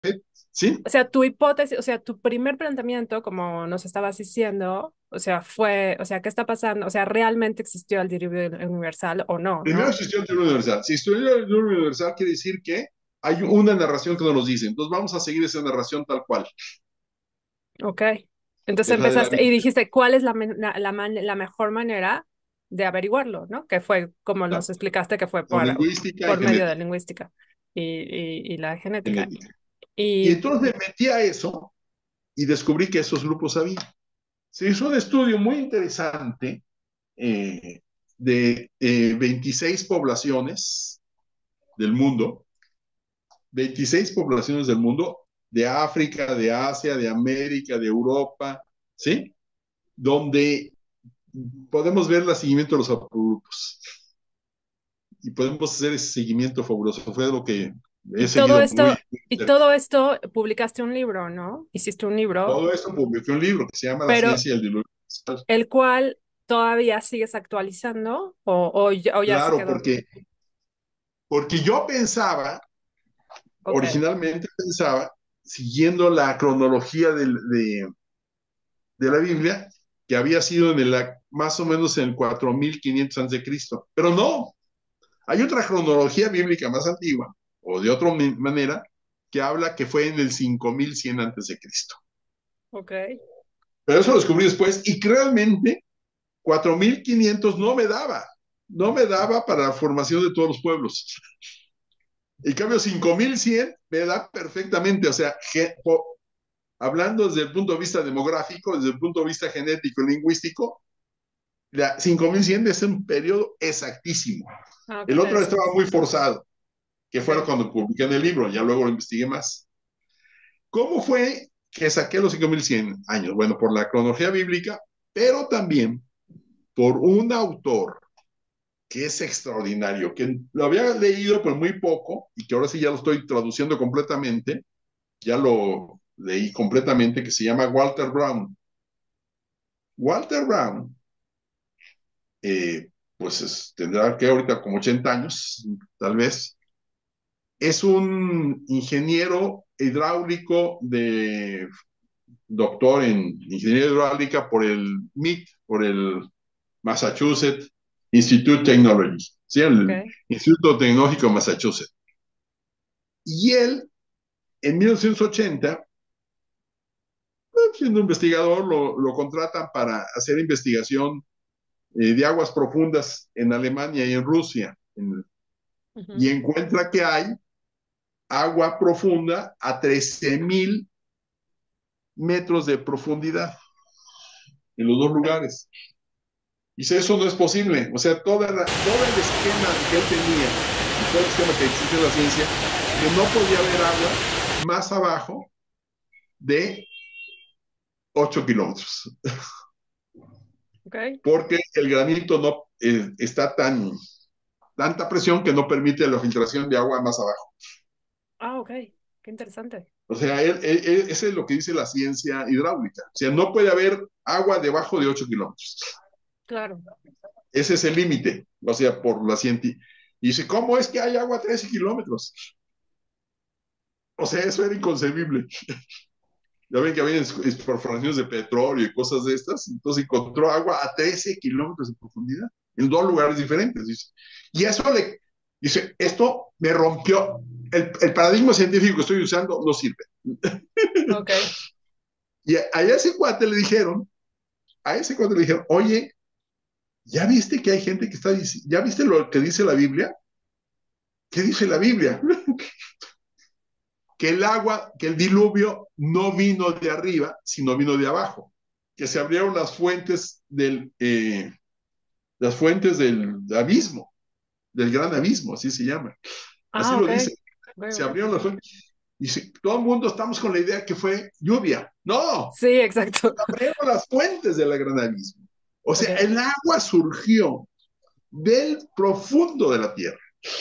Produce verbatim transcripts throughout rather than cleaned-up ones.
¿sí? O sea, tu hipótesis, o sea, tu primer planteamiento, como nos estabas diciendo, o sea, fue, o sea, ¿qué está pasando? O sea, ¿realmente existió el diluvio universal o no, Primero no? existió el diluvio universal. Si estuviera el diluvio universal, quiere decir que hay una narración que no nos dice. Entonces vamos a seguir esa narración tal cual, Ok. Entonces que es la de la empezaste y Biblia. dijiste, ¿cuál es la, me- la, la man- la mejor manera de averiguarlo, ¿no? Que fue, como nos ¿No? explicaste, que fue Con por, lingüística y por medio de genética. lingüística y, y, y la genética. genética. Y Y entonces me metí a eso y descubrí que esos grupos había. Se hizo un estudio muy interesante eh, de eh, veintiséis poblaciones del mundo, veintiséis poblaciones del mundo, de África, de Asia, de América, de Europa, ¿sí? Donde podemos ver el seguimiento de los haplogrupos y podemos hacer ese seguimiento fabuloso. Fue lo que he Y todo seguido muy, esto, muy y cerca. todo esto publicaste un libro, ¿no? Hiciste un libro, Todo esto publicó un libro que se llama La pero ciencia del diluvio universal. el cual todavía sigues actualizando o, o, ya o ya se Claro, quedó. porque, porque yo pensaba, Ok, originalmente pensaba, siguiendo la cronología del- de, de la Biblia, que había sido en el, más o menos en el cuatro mil quinientos antes de Cristo. Pero no, hay otra cronología bíblica más antigua, o de otra manera, que habla que fue en el cinco mil cien antes de Cristo. ok. Pero eso lo descubrí después y realmente cuatro mil quinientos no me daba, no me daba para la formación de todos los pueblos. En cambio, cinco mil cien me da perfectamente, o sea, ge, po, hablando desde el punto de vista demográfico, desde el punto de vista genético y lingüístico, la cinco mil cien es un periodo exactísimo. Ah, qué El otro estaba interesante. muy forzado, que fue Ok. cuando publiqué en el libro, ya luego lo investigué más. ¿Cómo fue que saqué los cinco mil cien años? Bueno, por la cronología bíblica, pero también por un autor que es extraordinario, que lo había leído pero muy poco y que ahora sí ya lo estoy traduciendo completamente, ya lo leí completamente, que se llama Walter Brown. Walter Brown, eh, pues es, tendrá que ahorita como ochenta años, tal vez, es un ingeniero hidráulico de doctor en ingeniería hidráulica por el M I T, por el Massachusetts Institute of Technology, ¿sí? El Ok. Instituto Tecnológico de Massachusetts. Y él, en mil novecientos ochenta, siendo investigador, lo, lo contratan para hacer investigación eh, de aguas profundas en Alemania y en Rusia. En, y Ujú. encuentra que hay agua profunda a trece mil metros de profundidad en los dos lugares. Y dice, eso no es posible. O sea, toda la, todo el esquema que él tenía y todo el esquema que existe en la ciencia, que no podía haber agua más abajo de ocho kilómetros. Ok. Porque el granito no eh, está tan, tanta presión que no permite la filtración de agua más abajo. Ah, ok. Qué interesante. O sea, él, él, él, ese es lo que dice la ciencia hidráulica. O sea, no puede haber agua debajo de ocho kilómetros. Claro. Ese es el límite. O sea, por la ciencia. Y dice, ¿cómo es que hay agua a trece kilómetros? O sea, eso era inconcebible. Ya ven que había perforaciones de petróleo y cosas de estas. Entonces encontró agua a trece kilómetros de profundidad, en dos lugares diferentes. Dice. Y eso le dice, esto me rompió. El, el paradigma científico que estoy usando no sirve. Ok. Y a, a ese cuate le dijeron, a ese cuate le dijeron, oye, ¿ya viste que hay gente que está diciendo, ¿ya viste lo que dice la Biblia? ¿Qué dice la Biblia? Que el agua, que el diluvio no vino de arriba, sino vino de abajo. Que se abrieron las fuentes del, eh, las fuentes del abismo, del gran abismo, así se llama. Así Ah, lo ok. dice. Ok, Se ok. abrieron las fuentes. Y si, todo el mundo estamos con la idea que fue lluvia. No, Sí, exacto. abrieron las fuentes del gran abismo. O sea, Ok. el agua surgió del profundo de la tierra.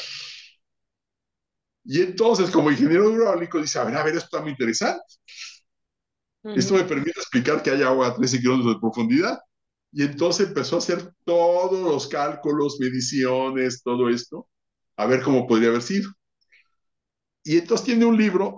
Y entonces, como ingeniero hidráulico, dice, a ver, a ver, esto está muy interesante. Esto Ujú. me permite explicar que hay agua a trece kilómetros de profundidad. Y entonces empezó a hacer todos los cálculos, mediciones, todo esto, a ver cómo podría haber sido. Y entonces tiene un libro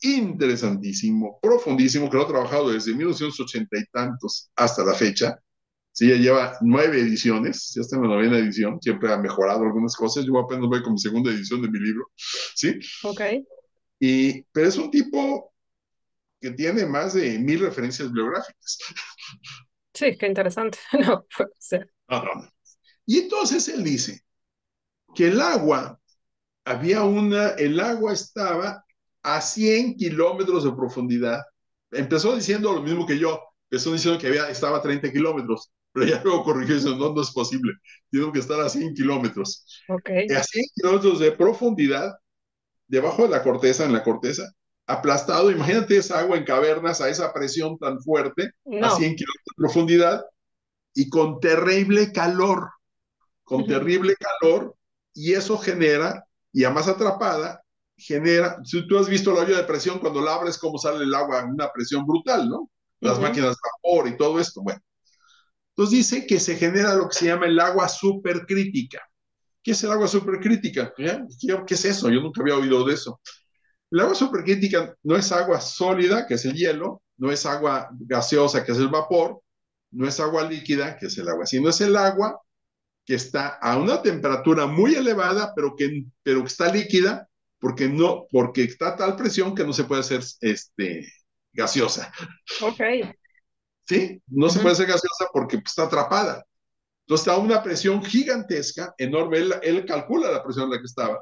interesantísimo, profundísimo, que lo ha trabajado desde mil novecientos ochenta y tantos hasta la fecha. Sí, ya lleva nueve ediciones, ya está en la novena edición, siempre ha mejorado algunas cosas. Yo apenas voy con mi segunda edición de mi libro, ¿sí? Ok. Y, pero es un tipo que tiene más de mil referencias bibliográficas. Sí, qué interesante. No, puede ser. No, no, no. Y entonces él dice que el agua, había una, el agua estaba a cien kilómetros de profundidad. Empezó diciendo lo mismo que yo, empezó diciendo que había, estaba a treinta kilómetros, pero ya luego corrigió y dice, no, no es posible, tiene que estar a cien kilómetros. Ok. A cien kilómetros de profundidad, debajo de la corteza, en la corteza, aplastado, imagínate esa agua en cavernas a esa presión tan fuerte, a No. cien kilómetros de profundidad, y con terrible calor, con Ujú, terrible calor, y eso genera, y a más atrapada, genera, si tú has visto la olla de presión, cuando la abres, cómo sale el agua, una presión brutal, ¿no? Las ujú, máquinas de vapor y todo esto, bueno. Entonces dice que se genera lo que se llama el agua supercrítica. ¿Qué es el agua supercrítica? ¿Ya? ¿Qué es eso? Yo nunca había oído de eso. El agua supercrítica no es agua sólida, que es el hielo, no es agua gaseosa, que es el vapor, no es agua líquida, que es el agua, sino es el agua que está a una temperatura muy elevada, pero que, pero que está líquida, porque, no, porque está a tal presión que no se puede hacer este, gaseosa. ok. ¿Sí? No se Ujú, puede hacer gaseosa porque pues, está atrapada. Entonces está a una presión gigantesca, enorme. Él, él calcula la presión en la que estaba.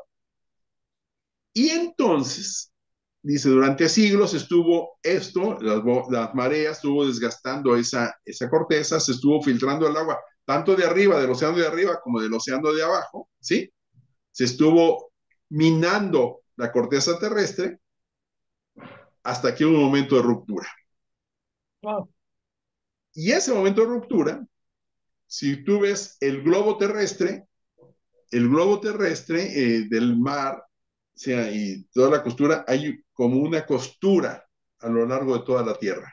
Y entonces, dice, durante siglos estuvo esto, las, las mareas, estuvo desgastando esa, esa corteza, se estuvo filtrando el agua, tanto de arriba, del océano de arriba, como del océano de abajo, ¿sí? Se estuvo minando la corteza terrestre hasta que hubo un momento de ruptura. wow. Y ese momento de ruptura, si tú ves el globo terrestre, el globo terrestre eh, del mar, o sea, y toda la costura, hay como una costura a lo largo de toda la Tierra.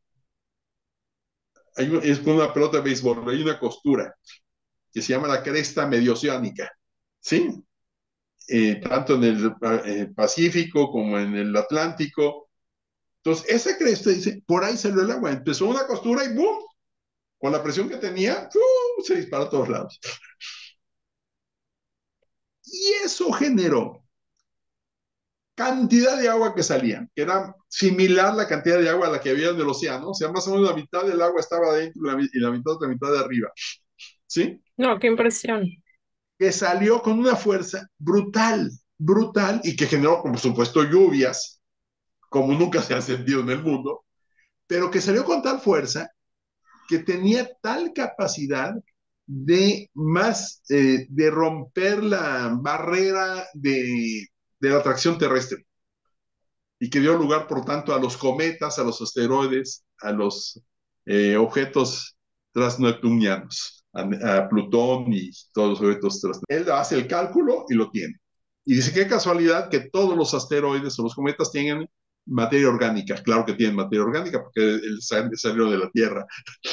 Hay, es como una pelota de béisbol, hay una costura que se llama la cresta medioceánica, ¿sí? Eh, tanto en el eh, Pacífico como en el Atlántico. Entonces, esa cresta dice, por ahí salió el agua, empezó una costura y ¡boom! Con la presión que tenía, ¡uh! Se disparó a todos lados. Y eso generó cantidad de agua que salía, que era similar la cantidad de agua a la que había en el océano, o sea, más o menos la mitad del agua estaba adentro y la, y la mitad de la mitad de arriba, ¿sí? No, qué impresión. Que salió con una fuerza brutal, brutal, y que generó, por supuesto, lluvias, como nunca se han sentido en el mundo, pero que salió con tal fuerza que tenía tal capacidad de más, eh, de romper la barrera de, de la atracción terrestre y que dio lugar, por tanto, a los cometas, a los asteroides, a los eh, objetos transneptunianos, a, a, Plutón y todos los objetos transneptunianos. Él hace el cálculo y lo tiene. Y dice, qué casualidad que todos los asteroides o los cometas tengan materia orgánica. Claro que tienen materia orgánica porque salieron de la Tierra.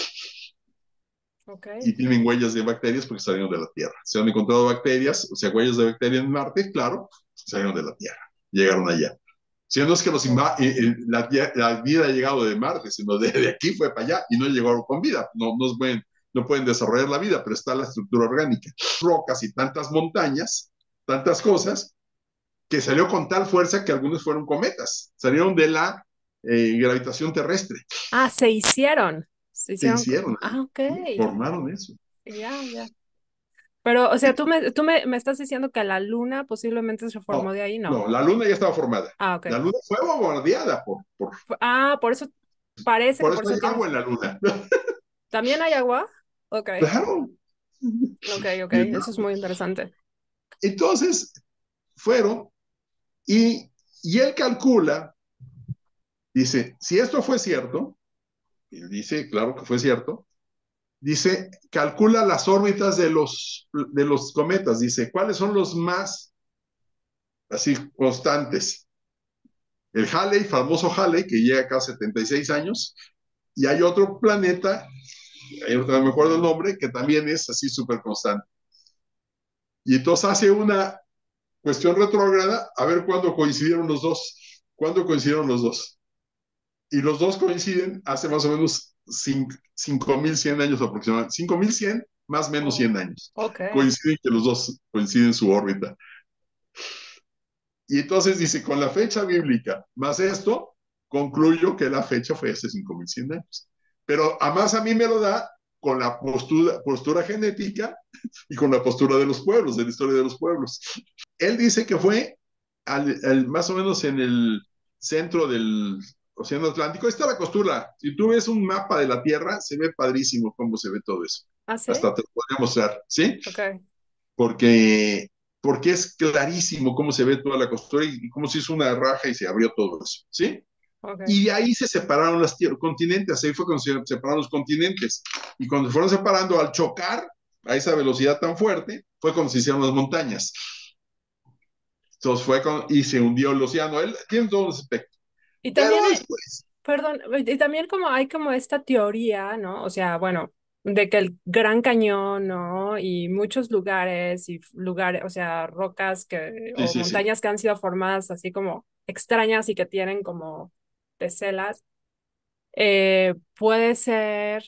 Ok. Y tienen huellas de bacterias porque salieron de la Tierra. Se han encontrado bacterias, o sea, huellas de bacterias en Marte, claro, salieron de la Tierra, llegaron allá. Si no es que los Wow. inva eh, eh, la, la, vida ha llegado de Marte, sino de, de, aquí fue para allá y no llegaron con vida. No, no, pueden, no pueden desarrollar la vida, pero está la estructura orgánica. Rocas y tantas montañas, tantas cosas, que salió con tal fuerza que algunos fueron cometas, salieron de la eh, gravitación terrestre. Ah, se hicieron. Se Se hicieron. hicieron, Ah, ok. ¿sí? Formaron eso. Ya, ya. Pero, o sea, tú me, tú me, me estás diciendo que la luna posiblemente se formó No, de ahí, ¿no? no, la luna ya estaba formada. Ah, ok. La luna fue bombardeada por, por, Fu- Ah, por eso parece que por por eso eso hay agua tienes. en la luna. ¿También hay agua? Ok, Claro. ok, ok. Y el Eso es muy interesante. entonces fueron y, y él calcula, dice, si esto fue cierto, y dice, claro que fue cierto, dice, calcula las órbitas de los, de los cometas, dice, ¿cuáles son los más así constantes? El Halley, famoso Halley, que llega acá a setenta y seis años, y hay otro planeta, no me acuerdo el nombre, que también es así súper constante. Y entonces hace una cuestión retrógrada a ver cuándo coincidieron los dos. ¿Cuándo coincidieron los dos? Y los dos coinciden hace más o menos cinco mil cien años aproximadamente. cinco mil cien más o menos Oh, cien años. ok. Coinciden que los dos coinciden en su órbita. Y entonces dice, con la fecha bíblica más esto, concluyo que la fecha fue hace cinco mil cien años. Pero además a mí me lo da con la postura, postura genética y con la postura de los pueblos, de la historia de los pueblos. Él dice que fue al, al, más o menos en el centro del Océano Atlántico. Esta es la costura. Si tú ves un mapa de la Tierra, se ve padrísimo cómo se ve todo eso. ¿Ah, sí? Hasta te lo podría mostrar, ¿sí? Ok, Porque, porque es clarísimo cómo se ve toda la costura y, y cómo se hizo una raja y se abrió todo eso, ¿sí? ok. Y de ahí se separaron los continentes, ahí fue cuando se separaron los continentes. Y cuando se fueron separando, al chocar a esa velocidad tan fuerte, fue cuando se hicieron las montañas. Entonces fue con, y se hundió el océano. Él tiene todo ese aspecto. Y Pero también hay, después, perdón, y también como hay como esta teoría, ¿no? O sea, bueno, de que el Gran Cañón, ¿no? Y muchos lugares y lugares, o sea, rocas que, sí, o sí, sí. montañas que han sido formadas así como extrañas y que tienen como teselas, eh, puede ser,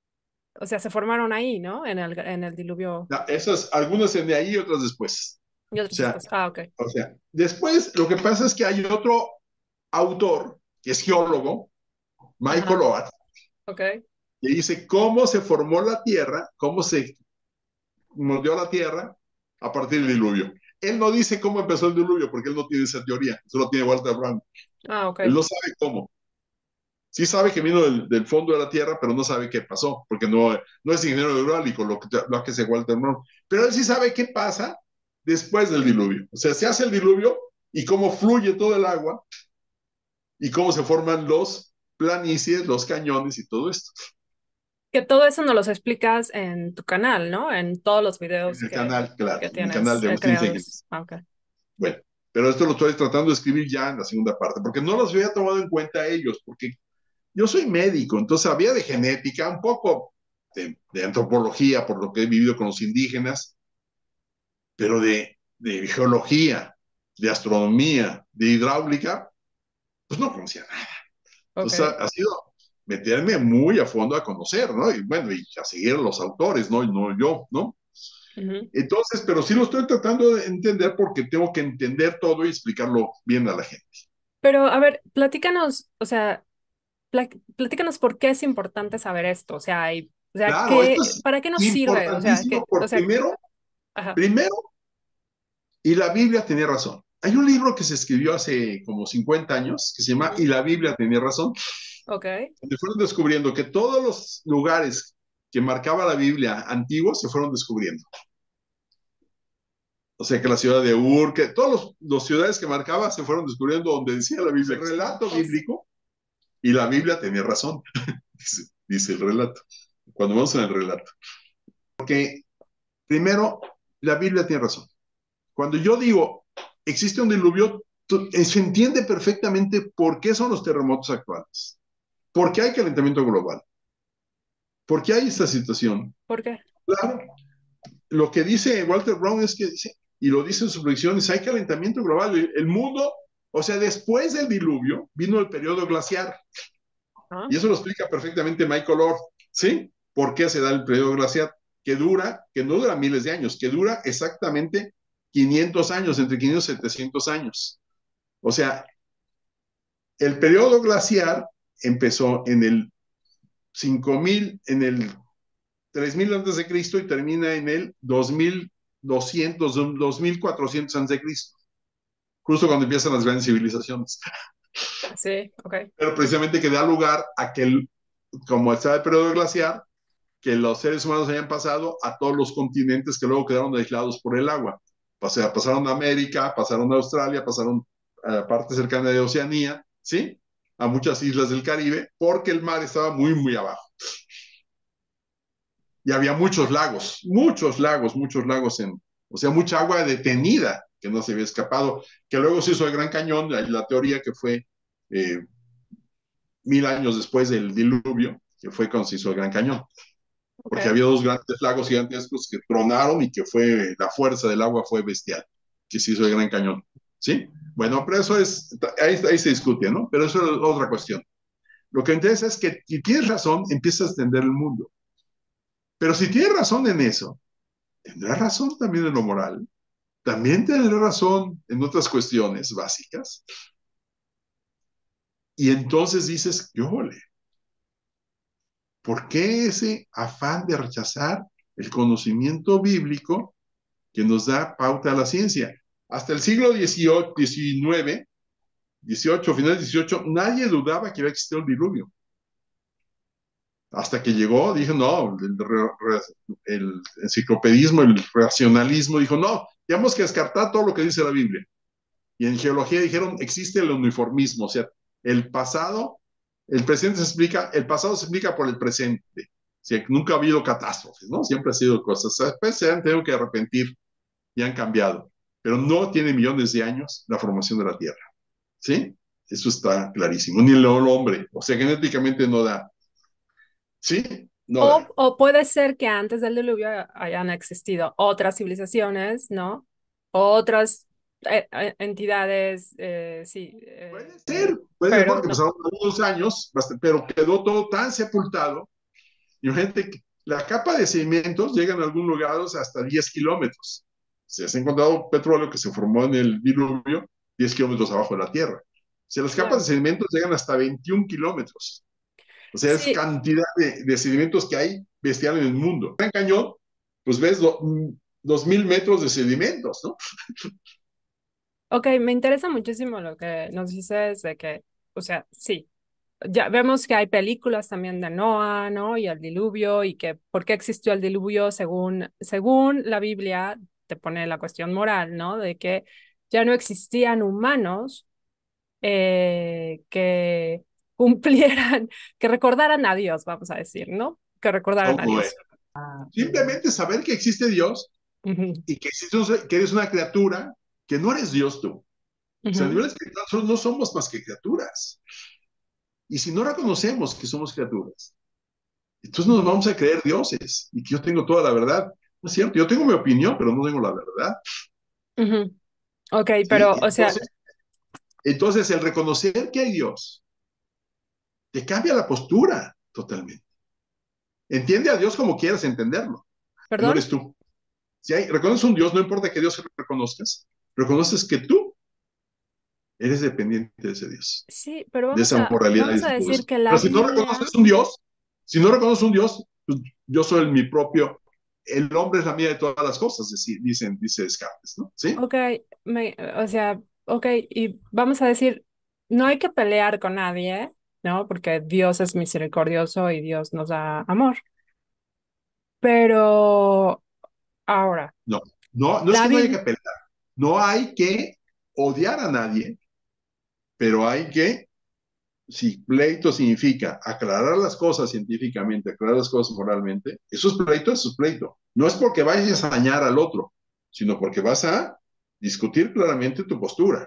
o sea, se formaron ahí, ¿no? En el, en el diluvio No, esas, algunas en de ahí y otras después. y O otros sea, después. Ah, ok, o sea, después lo que pasa es que hay otro autor, que es geólogo, Michael ajá, Oates, ok. que dice cómo se formó la Tierra, cómo se moldeó la Tierra a partir del diluvio. Él no dice cómo empezó el diluvio, porque él no tiene esa teoría, solo tiene Walter Brown. Ah, ok, Él no sabe cómo. Sí sabe que vino del, del fondo de la Tierra, pero no sabe qué pasó, porque no, no es ingeniero hidráulico lo que, lo que hace Walter Brown. Pero él sí sabe qué pasa después del diluvio. O sea, se hace el diluvio y cómo fluye todo el agua y cómo se forman los planicies, los cañones y todo esto. que todo eso nos los explicas en tu canal, ¿no? En todos los En videos el que, canal, claro, que en el canal tienes de eh, Agustín creados. Segles. Ah, ok. Bueno, pero esto lo estoy tratando de escribir ya en la segunda parte, porque no los había tomado en cuenta ellos, porque yo soy médico, entonces había de genética, un poco de, de antropología, por lo que he vivido con los indígenas, pero de, de geología, de astronomía, de hidráulica, pues no conocía nada. Entonces Ok. ha, ha sido meterme muy a fondo a conocer, ¿no? Y bueno, y a seguir a los autores, ¿no? Y no yo, ¿no? Ujú. Entonces, pero sí lo estoy tratando de entender porque tengo que entender todo y explicarlo bien a la gente. Pero a ver, platícanos, o sea, pla- platícanos por qué es importante saber esto. O sea, y, o sea, Claro, esto ¿qué, es para qué nos sirve? O sea, importantísimo que, o por sea, que, primero, ajá, primero, y la Biblia tenía razón. Hay un libro que se escribió hace como cincuenta años que se llama ujú, Y la Biblia tenía razón, ok. donde fueron descubriendo que todos los lugares que marcaba la Biblia antiguos se fueron descubriendo. O sea, que la ciudad de Ur, que todas las ciudades que marcaba se fueron descubriendo donde decía la Biblia, el relato bíblico, y la Biblia tenía razón, dice, dice el relato, cuando vamos en el relato. Porque, primero, la Biblia tiene razón. Cuando yo digo, existe un diluvio, se entiende perfectamente por qué son los terremotos actuales, por qué hay calentamiento global, por qué hay esta situación. ¿Por qué? Claro, lo que dice Walter Brown es que dice, y lo dice en sus predicciones, hay calentamiento global. El, el mundo, o sea, después del diluvio vino el periodo glaciar. Ah, Y eso lo explica perfectamente Michael Orr, ¿sí? ¿Por qué se da el periodo glaciar? Que dura, que no dura miles de años, que dura exactamente quinientos años, entre quinientos y setecientos años. O sea, el periodo glaciar empezó en el cinco mil, en el tres mil antes de Cristo y termina en el dos mil doscientos, dos mil cuatrocientos antes de Cristo, justo cuando empiezan las grandes civilizaciones. sí, ok. Pero precisamente que da lugar a que, el, como está el periodo glaciar, que los seres humanos hayan pasado a todos los continentes que luego quedaron aislados por el agua. O sea, pasaron a América, pasaron a Australia, pasaron a la parte cercana de Oceanía, ¿sí? A muchas islas del Caribe, porque el mar estaba muy, muy abajo. Y había muchos lagos, muchos lagos, muchos lagos en, o sea, mucha agua detenida que no se había escapado, que luego se hizo el Gran Cañón, la, la teoría que fue eh, mil años después del diluvio, que fue cuando se hizo el Gran Cañón, porque Ok. había dos grandes lagos gigantescos que tronaron y que fue, la fuerza del agua fue bestial, que se hizo el Gran Cañón. ¿sí? Bueno, pero eso es, ahí, ahí se discute, ¿no? Pero eso es otra cuestión. Lo que interesa es que si tienes razón, empiezas a entender el mundo. Pero si tienes razón en eso, tendrás razón también en lo moral, también tendrás razón en otras cuestiones básicas. Y entonces dices, ¿qué ole? ¿Por qué ese afán de rechazar el conocimiento bíblico que nos da pauta a la ciencia? Hasta el siglo dieciocho, diecinueve, dieciocho, final dieciocho, nadie dudaba que iba a existir un diluvio. Hasta que llegó, dijo, no, el, el enciclopedismo, el racionalismo, dijo, no, tenemos que descartar todo lo que dice la Biblia. Y en geología dijeron, existe el uniformismo, o sea, el pasado, el presente se explica, el pasado se explica por el presente. O sea, nunca ha habido catástrofes, ¿no? Siempre ha sido cosas. Después se han tenido que arrepentir y han cambiado. Pero no tiene millones de años la formación de la Tierra. ¿Sí? Eso está clarísimo. Ni el hombre. O sea, genéticamente no da. ¿Sí? No O, da. o puede ser que antes del diluvio hayan existido otras civilizaciones, ¿no? Otras eh, eh, entidades, eh, sí, eh, Puede ser, puede ser pero porque no. pasaron algunos años, pero quedó todo tan sepultado. Imagínate que la capa de sedimentos llega en algunos lugares hasta diez kilómetros. Se ha encontrado petróleo que se formó en el diluvio diez kilómetros abajo de la Tierra. O sea, las capas Claro. de sedimentos llegan hasta veintiún kilómetros. O sea, es Sí, cantidad de, de sedimentos que hay bestial en el mundo. En Cañón, pues ves do, dos mil metros de sedimentos, ¿no? ok, me interesa muchísimo lo que nos dices de que, o sea, sí, ya vemos que hay películas también de Noah, ¿no? Y el diluvio, y que por qué existió el diluvio según, según la Biblia, te pone la cuestión moral, ¿no? De que ya no existían humanos eh, que cumplieran, que recordaran a Dios, vamos a decir, ¿no? Que recordaran a ¿Cómo es? Dios. Simplemente saber que existe Dios Ujú, y que, existe, que eres una criatura, que no eres Dios tú. O sea, a ujú, nivel espiritual nosotros no somos más que criaturas. Y si no reconocemos que somos criaturas, entonces nos vamos a creer dioses y que yo tengo toda la verdad. No es cierto, yo tengo mi opinión, pero no tengo la verdad. ujú. Ok, ¿Sí? pero, o sea, Entonces, entonces, el reconocer que hay Dios te cambia la postura totalmente. Entiende a Dios como quieras entenderlo. No perdón. eres tú. Si hay, reconoces un Dios, no importa que Dios reconozcas, reconoces que tú eres dependiente de ese Dios, Sí, pero de vamos esa a, moralidad y vamos de a todo decir eso. que la Pero si no Biblia, reconoces un Dios, si no reconoces un Dios, pues yo soy mi propio, el hombre es la mía de todas las cosas, decir, dicen, dice Descartes, ¿no? ¿Sí? ok, me, o sea, ok, y vamos a decir, no hay que pelear con nadie, ¿no? Porque Dios es misericordioso y Dios nos da amor. Pero ahora, No, no, no es la que no haya que Biblia, pelear, no hay que odiar a nadie, pero hay que, si pleito significa aclarar las cosas científicamente, aclarar las cosas moralmente, eso es pleito, eso es pleito. No es porque vayas a dañar al otro, sino porque vas a discutir claramente tu postura.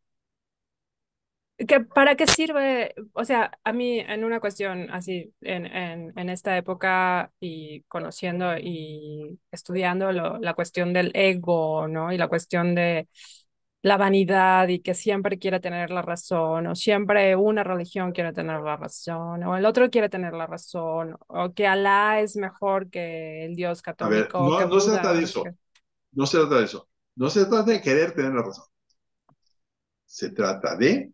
¿qué- ¿para qué sirve? O sea, a mí en una cuestión así, en, en, en esta época y conociendo y estudiando lo- la cuestión del ego, ¿no? Y la cuestión de la vanidad y que siempre quiere tener la razón, o siempre una religión quiere tener la razón, o el otro quiere tener la razón, o que Alá es mejor que el Dios A ver, católico, o que no, no se trata Buda, o de no sé eso, qué. no se trata de eso, no se trata de querer tener la razón, se trata de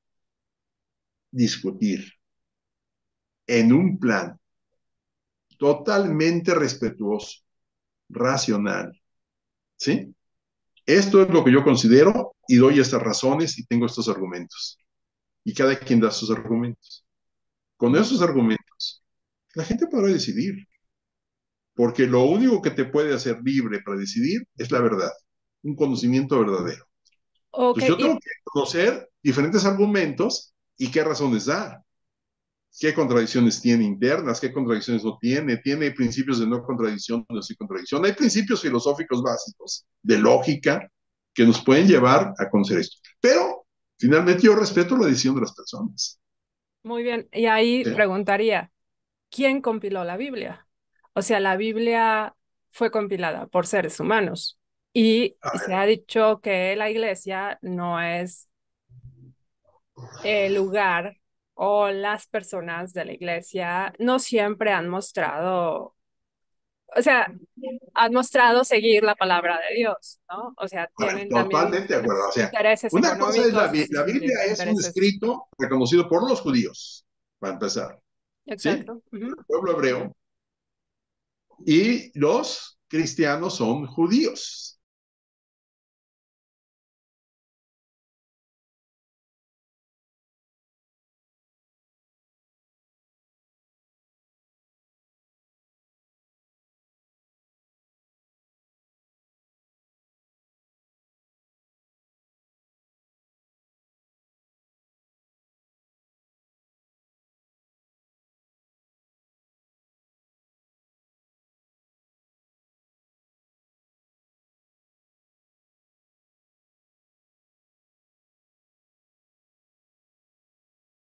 discutir en un plan totalmente respetuoso, racional, ¿sí? Esto es lo que yo considero y doy estas razones y tengo estos argumentos. Y cada quien da sus argumentos. Con esos argumentos, la gente podrá decidir, porque lo único que te puede hacer libre para decidir es la verdad, un conocimiento verdadero. Ok, Entonces yo tengo y que conocer diferentes argumentos y qué razones da, qué contradicciones tiene internas, qué contradicciones no tiene, tiene principios de no contradicción, no sí contradicción. Hay principios filosóficos básicos de lógica que nos pueden llevar a conocer esto. Pero finalmente yo respeto la decisión de las personas. muy bien, y ahí ¿Sí? preguntaría, ¿quién compiló la Biblia? O sea, la Biblia fue compilada por seres humanos. Y A se ver, ha dicho que la iglesia no es el lugar o las personas de la iglesia no siempre han mostrado, o sea, han mostrado seguir la palabra de Dios, ¿no? O sea, a ver, tienen también totalmente de acuerdo. O sea, intereses una cosa es la, económicos, Bi- la in- Biblia es un intereses. escrito reconocido por los judíos, para empezar, ¿sí? Exacto. Ujú. Por el pueblo hebreo. Y los cristianos son judíos.